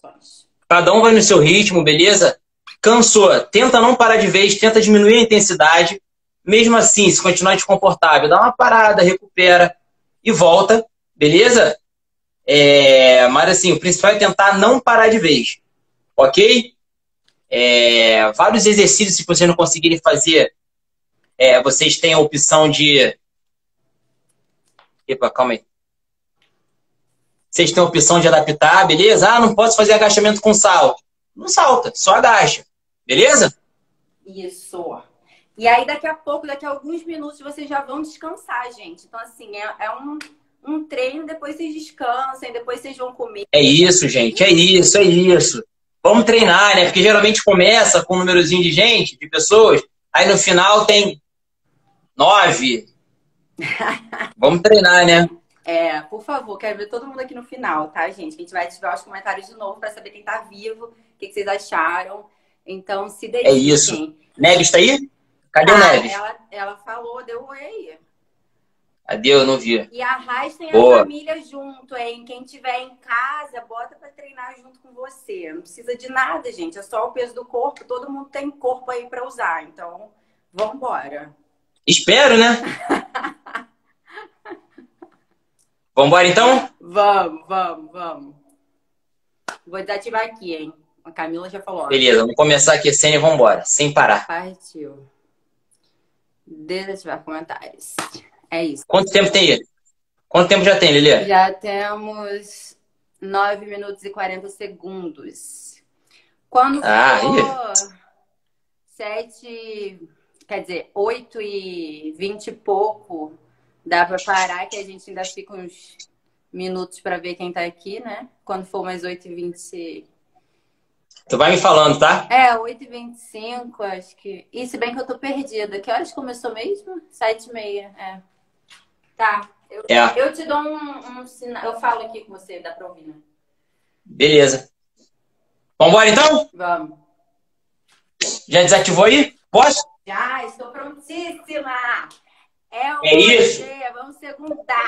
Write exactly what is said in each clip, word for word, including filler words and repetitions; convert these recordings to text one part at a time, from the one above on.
respirações. Cada um vai no seu ritmo, beleza? Cansou, tenta não parar de vez, tenta diminuir a intensidade. Mesmo assim, se continuar desconfortável, dá uma parada, recupera e volta, beleza? É, mas assim, o principal é tentar não parar de vez, ok? É, vários exercícios, se vocês não conseguirem fazer, é, vocês têm a opção de... Epa, calma aí. Vocês têm a opção de adaptar, beleza? Ah, não posso fazer agachamento com salto. Não salta, só agacha, beleza? Isso. E aí, daqui a pouco, daqui a alguns minutos, vocês já vão descansar, gente. Então, assim, é, é um, um treino, depois vocês descansam, depois vocês vão comer. É isso, gente, é isso, é isso. Vamos treinar, né? Porque geralmente começa com um númerozinho de gente, de pessoas, aí no final tem nove. Vamos treinar, né? É, por favor, quero ver todo mundo aqui no final, tá, gente? A gente vai ativar os comentários de novo para saber quem tá vivo, o que, que vocês acharam. Então, se dediquem. É isso. Neves tá aí? Cadê ah, o Neves? Ela, ela falou, deu oi aí. Cadê? Eu não vi. E arrastem Boa. a família junto, hein? Quem tiver em casa, bota pra treinar junto com você. Não precisa de nada, gente. É só o peso do corpo. Todo mundo tem corpo aí pra usar. Então, vambora. Espero, né? Vambora, então? Vamos, vamos, vamos. Vou desativar aqui, hein? A Camila já falou. Beleza, vamos começar aqui a cena e vambora. Sem parar. Partiu. Desativar comentários. É isso. Quanto tempo tem aí? Quanto tempo já tem, Lilian? Já temos nove minutos e quarenta segundos. Quando Ah, for sete, quer dizer, oito e vinte e pouco, dá pra parar, que a gente ainda fica uns minutos pra ver quem tá aqui, né? Quando for mais oito e vinte... Tu vai me falando, tá? É, oito e vinte e cinco, acho que... E se bem que eu tô perdida. Que horas começou mesmo? sete e meia, é. Tá. Eu, É. eu te dou um, um sinal. Eu falo aqui com você, dá pra ouvir, né? Beleza. Vambora, então? Vamos. Já desativou aí? Posso? Já, estou prontíssima! É uma É isso. ideia, vamos segundar.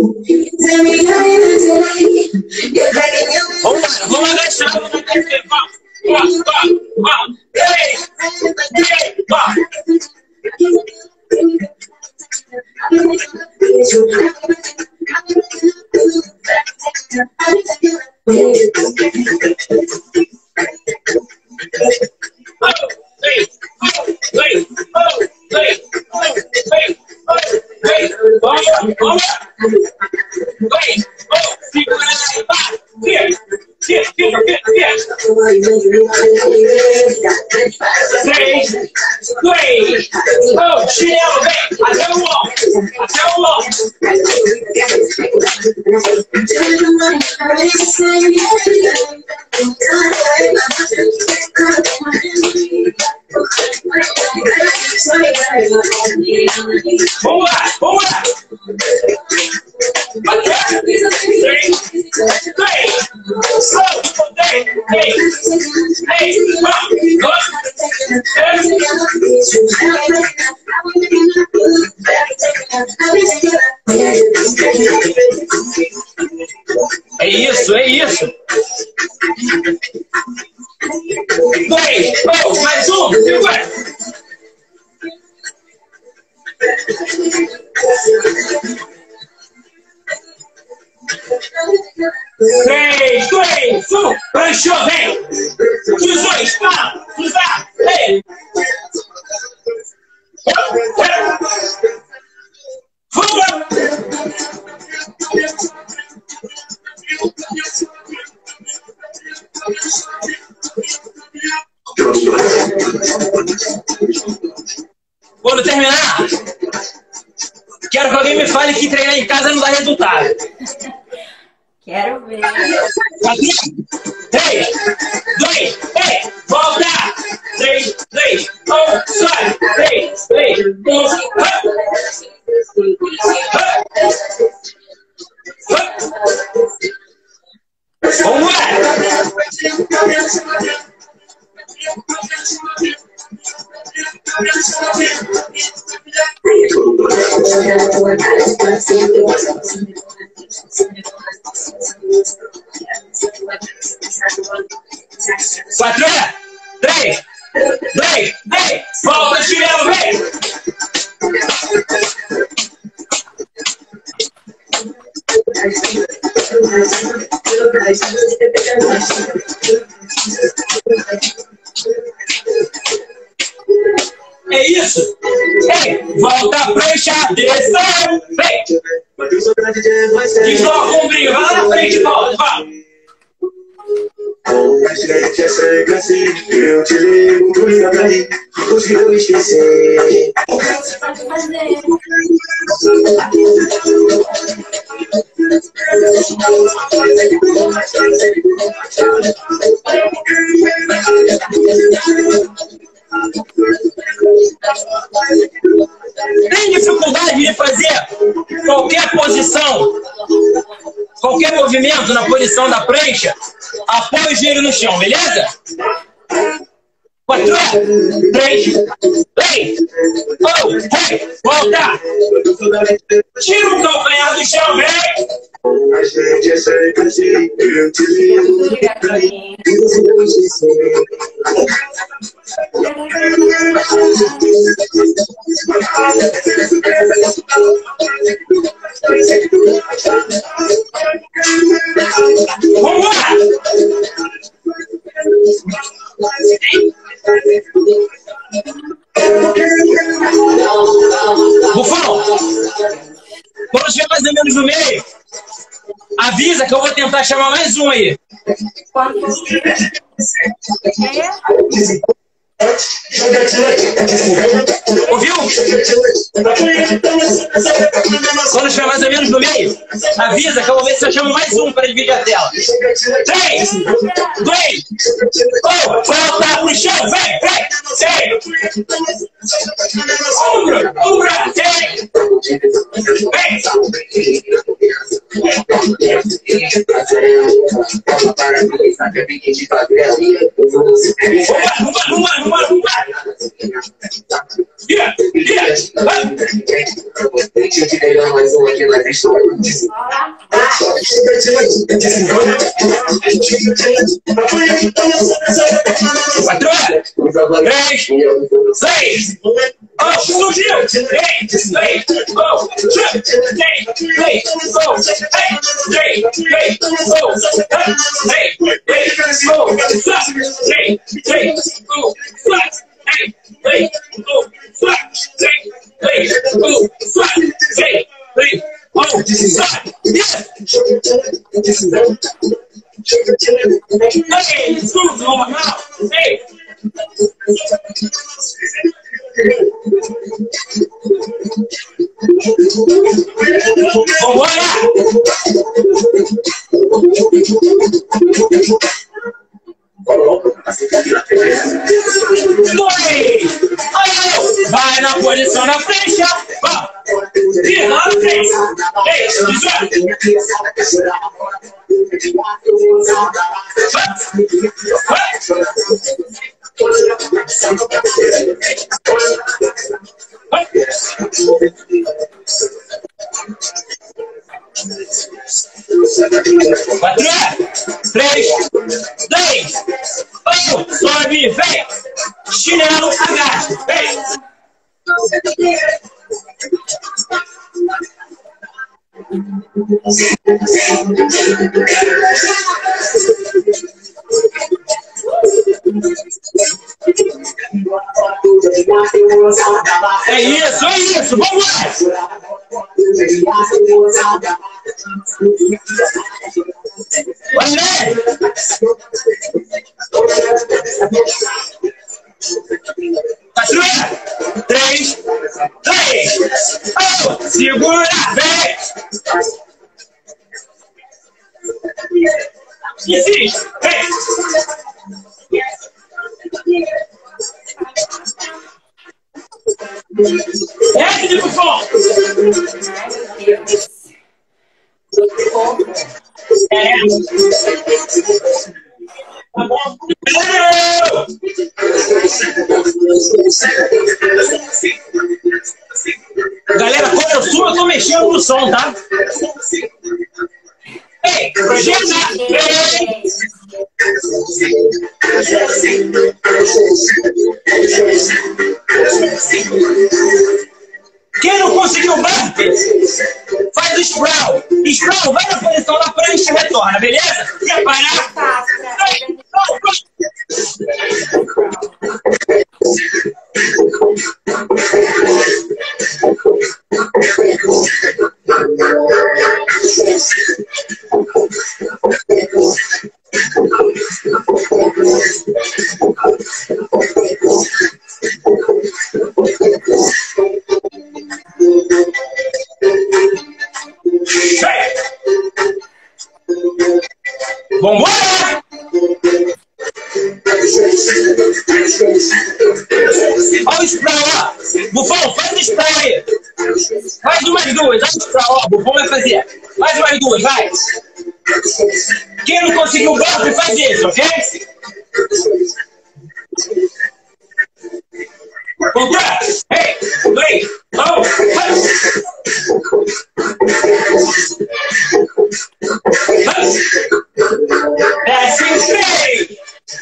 Vamos, vamos agachar, vamos agachar. Vamos, vamos, vamos. Ei, ei, vamos. Três, dois, um, chinelo, vem, até o ombro, até o ombro. Vamos lá, vamos lá. Até três, dois, um, três, três, três, um, dois, é isso, é isso. Dois, oh, mais um, segura. Três, dois, um, pranchou, vem. Cruzou, está, cruzar, vem. Vamos. Quando terminar, quero que alguém me fale que treinar em casa não dá resultado. Quero ver. Três, dois, três, volta! Três, três, um, sai! Três, três, um, vamos lá! Quatro, três, dois, vem! Volta, chinelo, vem! É isso! Ei, volta a prancha, atenção! Vem! Desloca o ombrinho, vai lá na frente, volta, vai! A gente é cega assim, eu te ligo, tu liga pra mim, não consigo esquecer. O que você pode fazer? Tem dificuldade de fazer qualquer posição, qualquer movimento na posição da prancha? Apoia o joelho no chão, beleza? Quatro, três, três, oh, hey, volta! Tira o calcanhar do chão, vem! A gente é cega assim, eu te ligo pra mim, não consigo esquecer. Vamos lá! Bufão! Quando estiver mais ou menos no meio, avisa que eu vou tentar chamar mais um aí. Quando você... Ouviu? Quando estiver mais ou menos no meio, avisa que eu vou ver se eu chamo mais um para dividir a tela. Três, dois, um, volta pro chão, vem, vem, vem. Ombro, ombro, vem. Vem. Vamos, vamos, vamos, vamos. Yeah, yeah. Quatro, três, seis, oh, subiu, três, três, oh, três, três, oh, três, três, oh, três, três, oh, três, três, oh, Hey, hey, oh, flat, hey, hey, oh, flat, hey, hey, oh, flat, yeah. Hey, it's good, oh, now, hey. Oh, what? Vai na posição na frente, vai. Vira lá na frente. Ei, desvia. Vai. Quatro, três, dois, um, sobe, vem, chinelo, agacha, vem. É isso, é isso, vamos lá. André! Quatro, três, três, um, segura, vem! Insiste, vem! Desce de bufão! É. Tá bom? Galera, quando eu subo, eu tô mexendo no som, tá? Ei, projeta! Ei! beleza? Preparar. Vambora! Olha o spray, ó. Bufão, faz o spray aí. Faz umas duas. Olha o spray, ó. Bufão vai fazer. Faz umas duas, vai. Quem não conseguiu o golpe, faz isso, ok? Contra! Ei! Dois! Um! Desce o spray!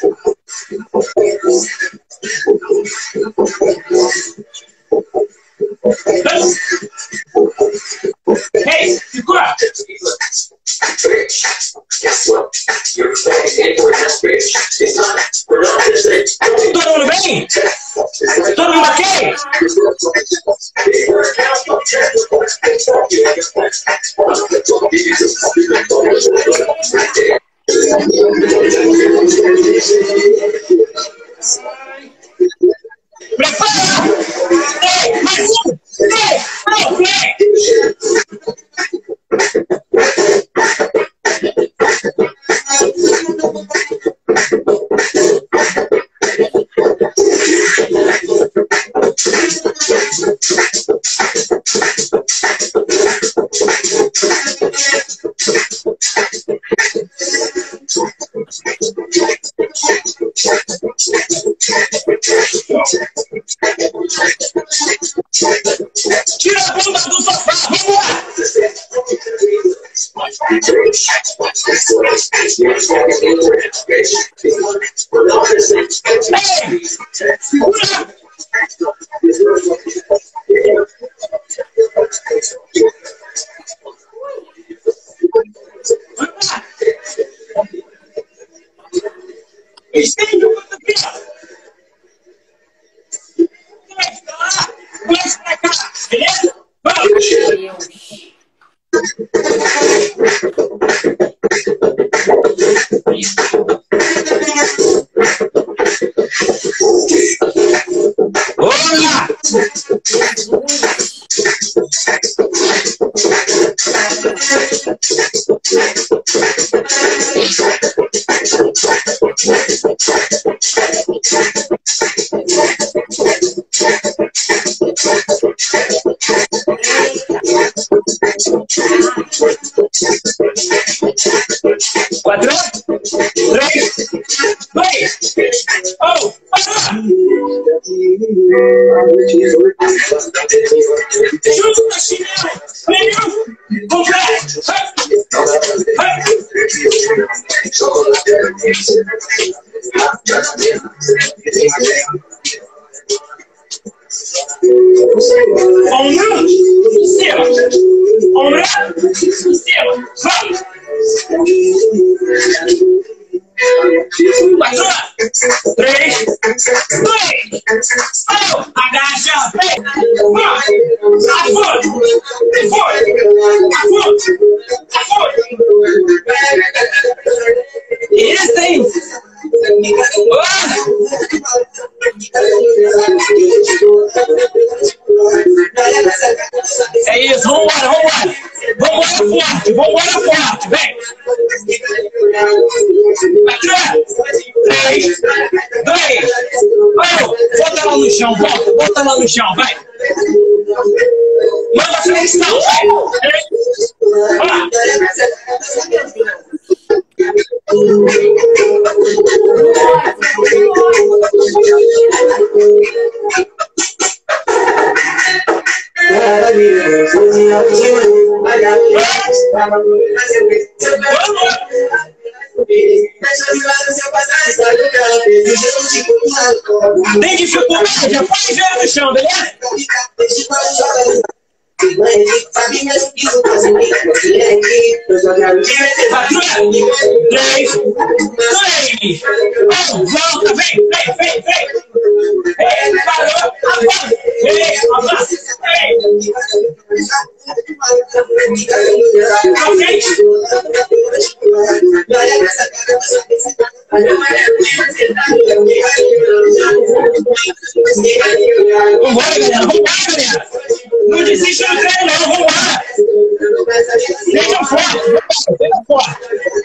Ei! Segura! Todo mundo bem? Todo mundo ok? Prepara! Ei, mais um! Ei, não, play! Tira a bunda do sofá, vamos lá! Ei! Segura! Estende o mundo aqui, ó! Dois pra lá, dois pra cá, beleza? Vamos! Olá! Quatro, três, dois, um, justa chinelo, meio, completo, ombro, cima, ombro, cima, vamos. Quatro, três, dois, um, agacha, vem, vamos, afora, afora, afora, afora. Isso aí. É isso, vambora, vambora. Vambora forte, vambora forte, vem. três, dois, um. Bota lá no chão, bota, bota lá no chão, vai. Manda flexão, vai. Ó. Tem dificuldade? Já pode ver no chão, beleza? Três, dois, um, volta, vem, vem, vem, vem. Ei, parou, avança, ei, avança, ei. Ok? Vambora, galera, vambora, galera. Não desiste do treino, não, vambora. Seja forte, seja forte.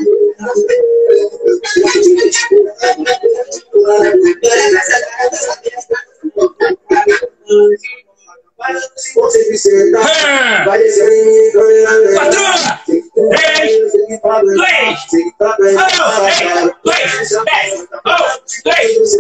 Patroa! Três, dois, um, dois, dez, um, dois,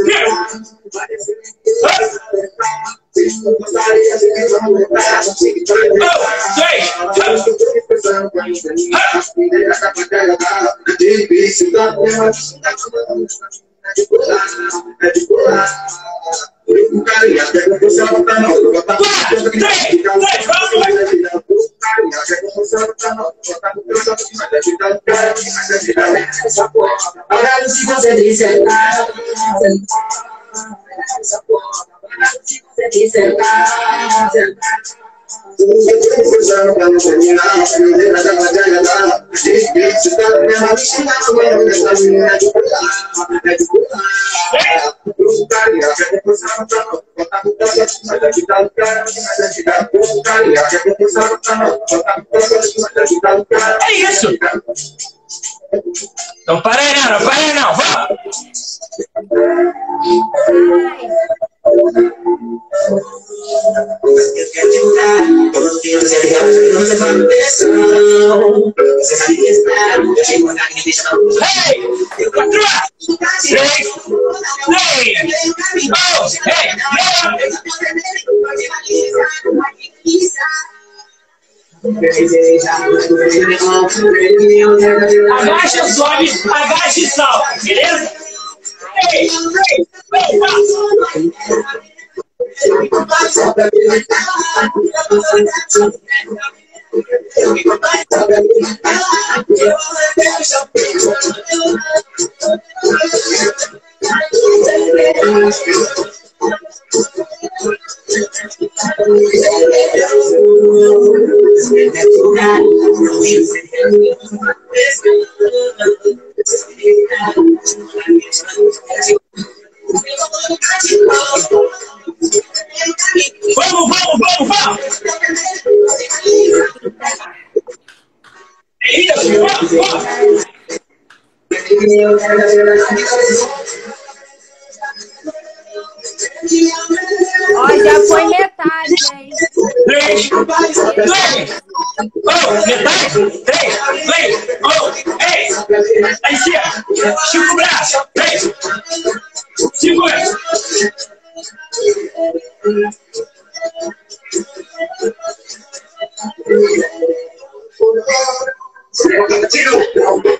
Agora se você disser é isso! Não para aí não, não para aí não, vamos! Ei! Quatro! Três! Dois! Ei! Agacha, sobe, agacha e salta, beleza? Ei! Ei! Vamos, vamos, vamos, vamos! É isso, vamos, vamos! Ó, já foi metade, hein? Três, dois, um, metade, três, dois, um, ei! Aí em cima, estica o braço, três, segura! Tira!